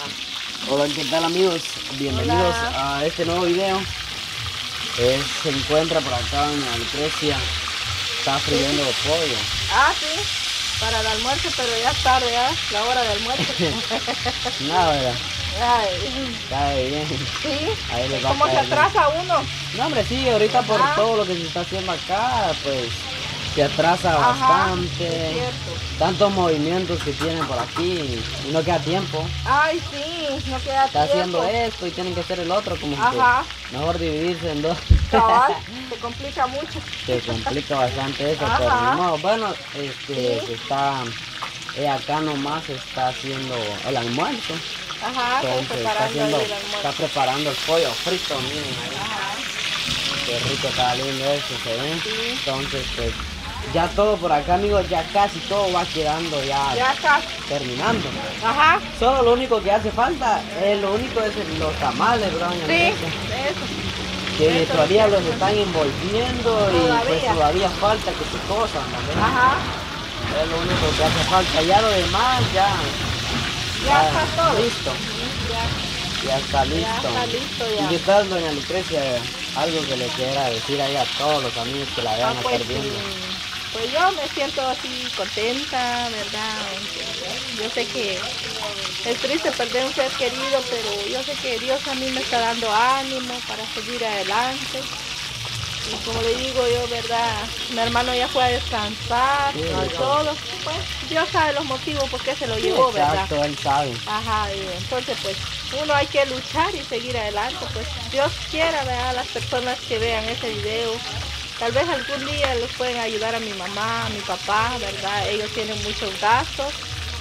Hola, ¿qué tal amigos? Bienvenidos a este nuevo video. Se encuentra por acá en Lucrecia. Está friendo pollo. Ah, sí, para el almuerzo, pero ya es tarde, ¿ya? La hora del almuerzo. Nada, ¿verdad? Ay, Cae bien. sí, Ahí les va a ¿cómo se caer bien. atrasa uno? No, hombre, sí, ahorita por Ajá. todo lo que se está haciendo acá, pues se atrasa Ajá, bastante. es cierto. Tantos movimientos que tienen por aquí y no queda tiempo. Ay, sí, no queda Está tiempo. haciendo esto y tienen que hacer el otro, como Ajá. que mejor dividirse en dos. Cabal, se complica mucho. Se complica bastante eso, Ajá. pero no, bueno, Sí. se está, acá nomás está haciendo el almuerzo. Ajá, estoy Entonces preparando ahí el almuerzo. está preparando el pollo frito, miren ahí. Ajá, Qué rico está lindo eso, se ve. sí. Entonces, pues, ya todo por acá, amigos, ya casi todo va quedando ya Ya casi. terminando. Ajá, Solo lo único que hace falta, lo único es los tamales, ¿verdad, doña sí, Lucrecia? eso. Que Eso todavía lo los que están envolviendo y pues Todavía. todavía falta que se cosan también. Ajá, Es lo único que hace falta. Ya lo demás ya está todo. listo. Ya, Ya está ya listo. está listo ¿Y ya. qué tal, doña Lucrecia? Algo que le quiera decir ahí a todos los amigos que la vean a Pues, estar viendo. pues yo me siento así contenta, ¿verdad? Yo sé que es triste perder un ser querido, pero yo sé que Dios a mí me está dando ánimo para seguir adelante. Y como le digo yo, ¿verdad? Mi hermano ya fue a descansar Sí, y sí. todo. Pues Dios sabe los motivos por qué se lo llevó, ¿verdad? Exacto, él sabe. Ajá, y entonces pues uno hay que luchar y seguir adelante, pues Dios quiera, ¿verdad? Las personas que vean ese video, tal vez algún día les pueden ayudar a mi mamá, a mi papá, ¿verdad? Ellos tienen muchos gastos,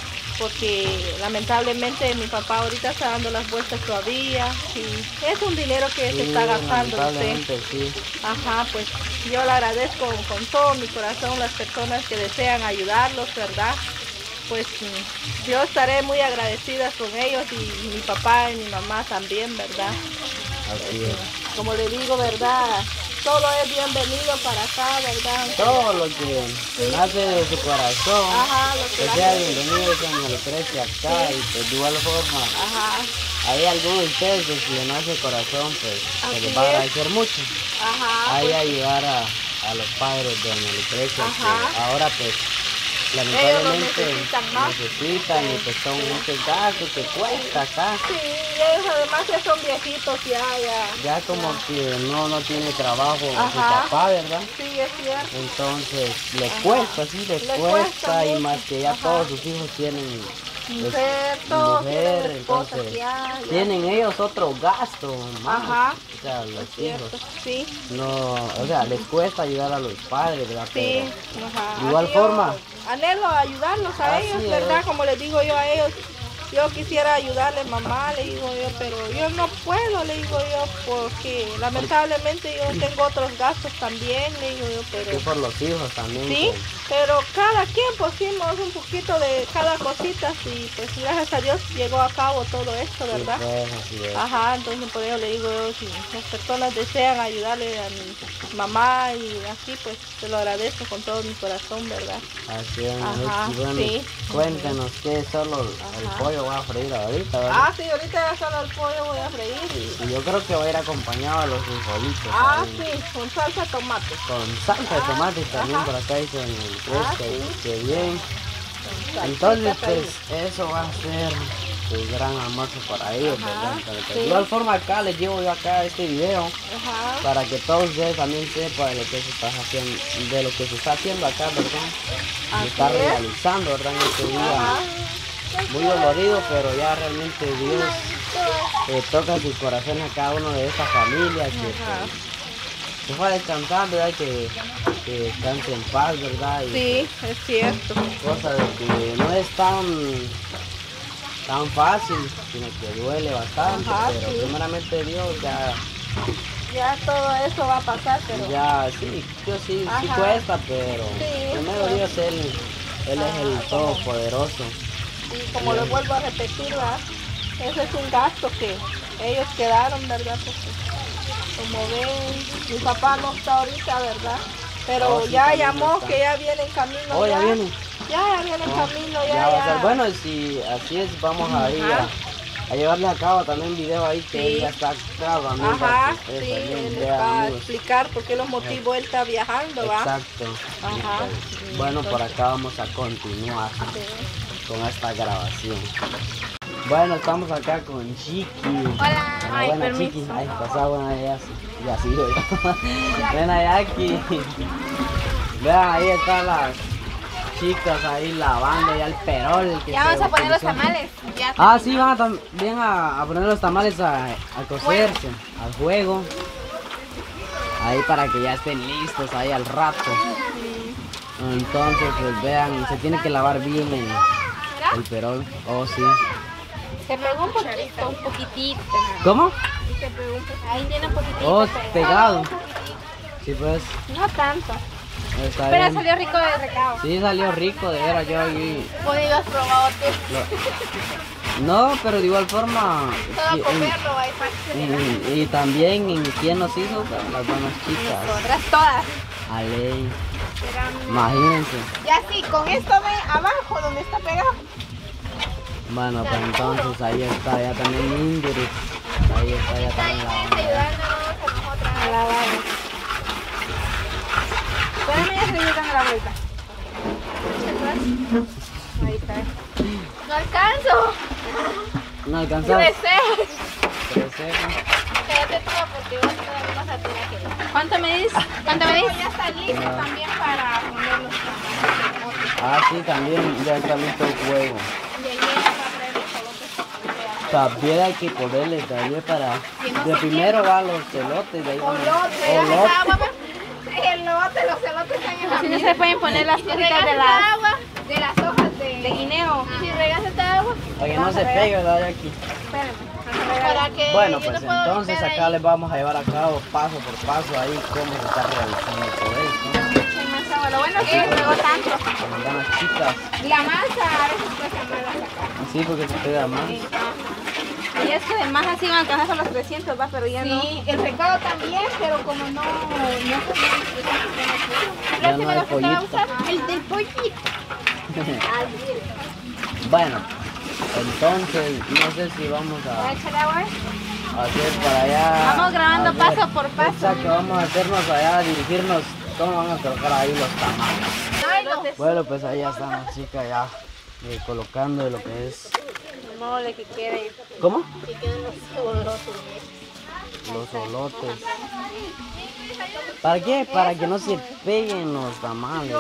porque lamentablemente mi papá ahorita está dando las vueltas todavía, y es un dinero que se está gastando usted. Lamentablemente sí. Ajá, pues yo le agradezco con todo mi corazón las personas que desean ayudarlos, ¿verdad? Pues yo estaré muy agradecida con ellos y mi papá y mi mamá también, ¿verdad? Así es. Como le digo, ¿verdad? Todo es bienvenido para acá, ¿verdad? Todo lo que nace de su corazón, Ajá, lo que que la sea gente- bienvenido, doña Lucrecia acá, Sí. y pues de igual forma. Ajá, Hay algunos de ustedes que si le nace el corazón, pues se Así les va a es. agradecer mucho. ajá, Ahí pues, ayudar a los padres de doña Lucrecia, Ajá. que ahora pues Ellos lo lamentablemente necesitan más. necesitan y pues son Sí. muchos gastos que cuesta acá. sí, y ellos además ya son viejitos, Ya como que no tiene trabajo su Ajá. papá, ¿verdad? Sí, es cierto. Entonces les Ajá. cuesta, sí, les Les cuesta cuesta y mucho. más que ya Ajá. todos sus hijos tienen Mujer, todos mujer, tienen esposas entonces ya. tienen ellos otro gasto más. Ajá. O sea, los Es cierto, hijos. sí, No, o sea, les cuesta ayudar a los padres, ¿verdad? sí, Pero ajá. de igual Así forma, yo anhelo ayudarlos a Así ellos, es. ¿verdad? Como les digo yo a ellos, yo quisiera ayudarles, mamá, le digo yo, pero yo no puedo, le digo yo, porque lamentablemente yo tengo otros gastos también, le digo yo, que pero por los hijos también. sí, pero cada quien pusimos un poquito de cada cosita y pues gracias a Dios llegó a cabo todo esto, Sí, ¿verdad? pues, así es. Ajá, entonces por eso le digo yo, si las personas desean ayudarle a mi mamá y así, pues te lo agradezco con todo mi corazón, ¿verdad? Así es. Ajá, Y bueno, sí. cuéntenos qué solo el Ajá. pollo va a freír ahorita, ¿verdad? Ah, sí, ahorita ya solo el pollo voy a freír. Y yo creo que va a ir acompañado de los frijolitos. Ah, ahí, sí, con salsa de tomate. con salsa de tomate también ajá. por acá dicen el Ah, que, sí. que bien. Con Entonces salsita pues ahí. eso va a ser el gran almuerzo para ellos, Ajá, ¿verdad? Entonces, sí. de igual forma acá les llevo yo acá este video Ajá. para que todos ustedes también sepan de lo que se está haciendo, de lo que se está haciendo acá, ¿verdad? Se Así está es. realizando, ¿verdad? En este día Ajá. muy dolorido, pero ya realmente Dios toca su corazón a cada uno de esta familia que Ajá. pues, se fue a descansar, ¿verdad? Que descanse en paz, ¿verdad? Y Sí, es cierto. cosa de que no es tan fácil, sino que duele bastante, Ajá, pero sí. primeramente Dios Ya todo eso va a pasar, pero ya sí, Dios sí Ajá. cuesta, pero Sí, primero pues. Dios Él es el Ajá, Todopoderoso. y como les vuelvo a repetir, ¿verdad? Ese es un gasto que ellos quedaron, ¿verdad? Porque como ven, mi papá no está ahorita, ¿verdad? Pero Oh, sí, ya también llamó está. que ya viene en camino. Oh, ya viene. Ya viene en camino, Ya va a ser. ya. Bueno, si así es, vamos a ir Ajá. a llevarle a cabo también video ahí que Sí. él ya está acá, amigos. Ajá, para que sí, ustedes también él vean, va a amigos. explicar por qué los motivos él está viajando, ¿va? Exacto. Ajá. Y pues, bueno, por acá vamos a continuar Sí. con esta grabación. Bueno, estamos acá con Chiqui. Hola. Ay, Buena permiso. Chiqui. Ay, pasaba buena ya, ya sí, ven allá aquí. Vean, ahí están las chicas ahí lavando ya el perol. Que Ya vamos se a poner los utilizó. tamales. Ya Ah, sí, van a también a poner los tamales a cocerse, al fuego. Ahí para que ya estén listos ahí al rato. Entonces, pues vean, se tiene que lavar bien el perol. Oh, sí. se pegó un poquito, un poquitito. ¿Cómo? Se pegó un poquitito. Ahí tiene un poquitito. Oh, pegado. Un poquitito. Sí, pues, No tanto. está Pero bien. salió rico de recado. Sí, salió rico, de veras, yo ahí... Pues has probado tú. No, pero de igual forma... Solo y- comerlo, ahí fácil. y también, ¿quién nos hizo? Las buenas chicas. Nosotras todas. A ley. Eran- Imagínense. Ya sí, con esto de abajo donde está pegado. Bueno, pues entonces ahí está ya también Ingrid. Ahí está ya también la... Ayudándonos a nosotras a lavar. Espérame, ya se le dando la vuelta. Ahí está. No alcanzo. No alcanzó. Crecer. Crecer. Quédate tú porque vos todavía más altura que yo. ¿Cuánto me dices? ¿Cuánto me dices? Ya está listo No. también para poner los tamales. Ah, sí, también ya está listo el juego. Y ahí viene para traer los solotes. También hay que ponerle también para... De primero van los celotes, de ahí van los... Olote. Agua, elote, los elotes están en la Así no se pueden poner las cositas de las... agua de las hojas de guineo. Y si regas esta agua, Para que no se pegue, ¿verdad? Aquí. para que Bueno, yo pues no puedo entonces limpiar acá ahí. les vamos a llevar a cabo paso por paso ahí cómo se está realizando todo esto. Hay más agua. Lo bueno es que luego tanto. Como van las chicas. La masa a veces cuesta más sacar. Sí, porque se pega más. Y es que además así van a alcanzar con los 300, va, pero ya no. Sí, el recado también, pero como no Ya no hay pollito. el del pollito. Bueno, entonces no sé si vamos ¿Va a a echar agua? hacer para allá. Vamos grabando a ver. paso por paso. Exacto, vamos a hacernos allá, a dirigirnos cómo van a colocar ahí los tamales. Ay, no. Bueno, pues ahí ya están las chicas ya colocando lo que es. El mole que quiere. ¿Cómo? Que queden los solotes. Los olotes. ¿Para qué? Para que no se peguen los tamales.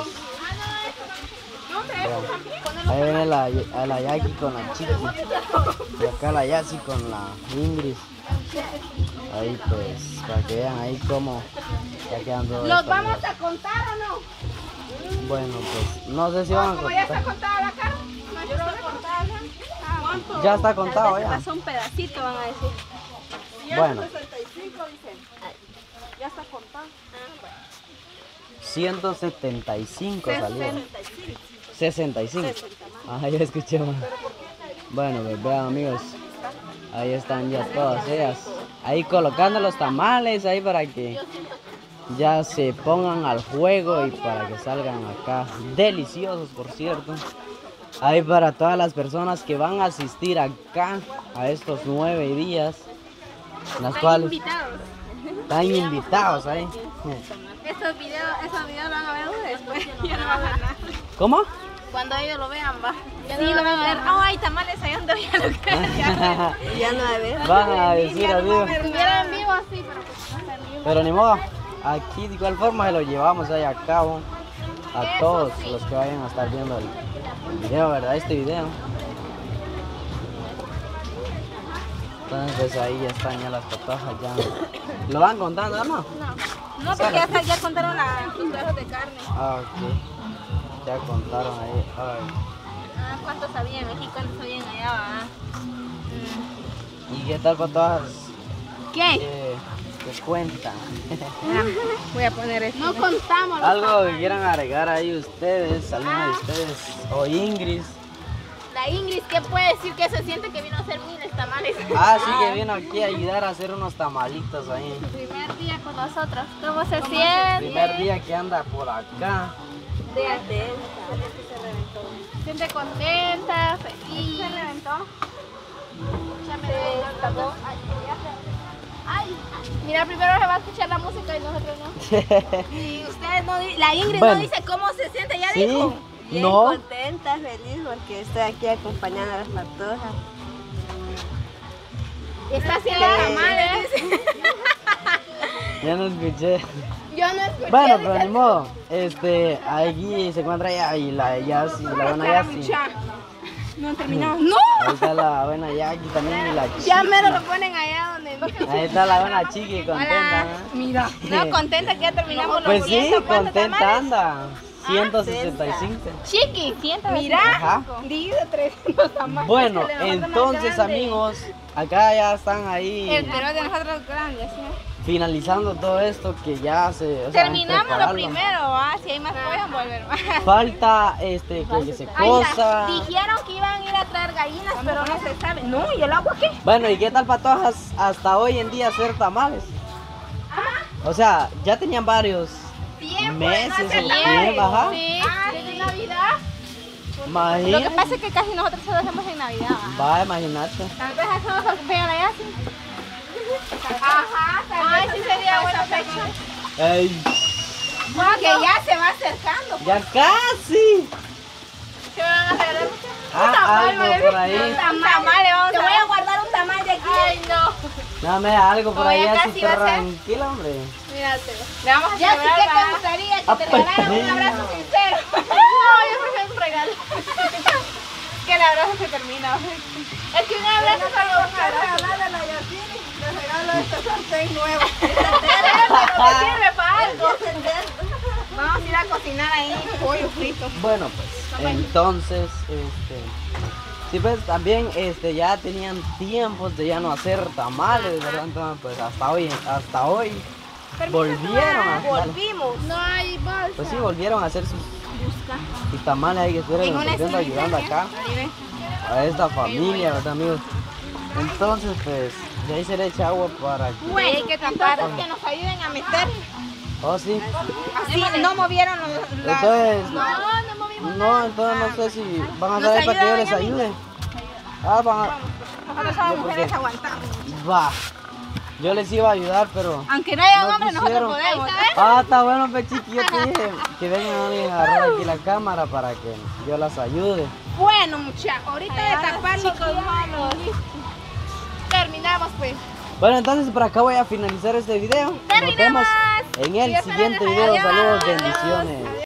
Vean. Ahí viene la Yaki con la Chiqui. Y acá la Yasi con la Ingrid. Ahí pues, para que vean ahí cómo está quedando. ¿Los esto, vamos mira. a contar o no? Bueno, pues no sé si van a Como ya está contar. contada la carne. No, yo lo voy a contar. Ya está contado ya. Pasó un pedacito, van a decir. Bueno. 65 dicen. Ya está contado. 175 salió. 65. Ah, ya escuché más. Bueno, pues vean amigos. Ahí están ya todas ellas. Ahí colocando los tamales ahí para que ya se pongan al juego y para que salgan acá. Deliciosos, por cierto. Ahí para todas las personas que van a asistir acá a estos 9 días. Las cuales Invitados. están invitados ahí. Esos videos van a ver después. Ya no van a ver nada. ¿Cómo? Cuando ellos lo vean, va. Sí, lo van a ver. Oh, hay tamales ahí donde voy a lograr. Ya no hay ver. Van a decir así. Si estuviera en vivo así, pero pues no está en vivo. Pero ni modo, aquí de igual forma se lo llevamos ahí a cabo a todos los que vayan a estar viendo el video, ¿verdad? Este video. Entonces ahí ya están ya las patajas ya. ¿Lo van contando, no? No, porque ya contaron los pedazos de carne. Ah, ok. Ya contaron ahí. Ay. Ah, ¿cuántos sabían aquí? ¿Cuántos sabían allá? Va? ¿Y qué tal patajas? ¿Qué? ¿Qué cuentan? Voy a poner esto. No contamos los Algo que quieran agregar ahí ustedes, alguno de ustedes, o Ingrid. La Ingrid, ¿qué puede decir que se siente que vino a hacer miles tamales? Ah, sí, que vino aquí a ayudar a hacer unos tamalitos ahí. Primer día con nosotros. ¿Cómo se El siente? primer día que anda por acá. Se siente contenta, feliz. ¿Se reventó? tapó. Ay, mira, primero se va a escuchar la música y nosotros no. Y ustedes no la Ingrid Bueno. no dice cómo se siente, ya Sí. dijo. Bien No. contenta, feliz porque estoy aquí acompañando a las patojas. Está haciendo tamales. Ya no escuché. Yo no escuché. Bueno, pero ni modo. Aquí se encuentra ya y la Yassi, la buena Yassi. No han terminado. ¡No! Ahí está la buena Yaki también y la Ya Chiqui. mero lo ponen allá donde no. Ahí está la buena Chiqui, contenta. ¿no? Mira. No, contenta que ya terminamos Pues los sí, 100. ¿Cuántos contenta tamales? anda. 165. Chiqui, siéntate. Ajá. Mira, dice 300 tamales. Bueno, Es que le falta más entonces grande. amigos, acá ya están El ahí pero de nosotros grande, ¿sí? finalizando todo esto que ya se... o sea, Terminamos lo prepararlo. primero, ¿va? Si hay más pueden volver más. Falta que se cosa. Dijeron que iban a ir a traer gallinas, pero no se sabe. No, ¿y el agua qué? Bueno, ¿y qué tal patojas hasta hoy en día hacer tamales? O sea, ya tenían varios meses o tiempo, ajá. Sí, desde Navidad. Lo que Imagínate. pasa es que casi nosotros solo hacemos en Navidad. Va, imagínate. Tal vez hacemos el cumpleaños allá, sí. Ajá, tal vez. Ay, sí sería buena fecha. Ey, Porque ya se va acercando. ya casi. ¿Qué me van a regalar? Algo por ahí. Un tamal, le vamos a... Te voy a guardar un tamal de aquí. Ay, no. Dame algo por Oye, ahí, acá así sí va a ser. tranquila, hombre. Mírate. Le vamos a ya, sí, ¿qué te gustaría? Que te regalaran un abrazo sincero. No, yo prefiero un regalo. Que el abrazo se termina. Es que un abrazo es algo un abrazo. Les regalo este sartén nuevo. Pero me sirve para algo. Vamos a ir a cocinar ahí pollo frito. Bueno, pues, entonces, sí, pues, también, ya tenían tiempos de ya no hacer tamales, ¿verdad? Entonces, pues, hasta hoy, volvieron a hacer. Volvimos. No hay bolsa. Pues sí, volvieron a hacer sus tamales ahí que estuvieron nosotros ayudando acá a esta familia, ¿verdad, amigos? Entonces, pues, de ahí se le echa agua para que... Bueno, hay que tratar que nos ayuden a meter. Oh, sí. Así no movieron los... Entonces, No movimos. no, entonces no sé si van a estar ahí para que yo les ayude. Ah, van a... Nosotros somos mujeres, aguantamos. Va. Yo les iba a ayudar, pero... Aunque no haya no hombres, nosotros quisieron. podemos. Ah, está bueno, Pechiqui. Yo te dije que vengan alguien a agarrar aquí la cámara para que yo las ayude. Bueno, muchachos, ahorita de tapar los malos. Terminamos, pues. Bueno, entonces por acá voy a finalizar este video. Nos vemos en el siguiente video. Saludos, bendiciones.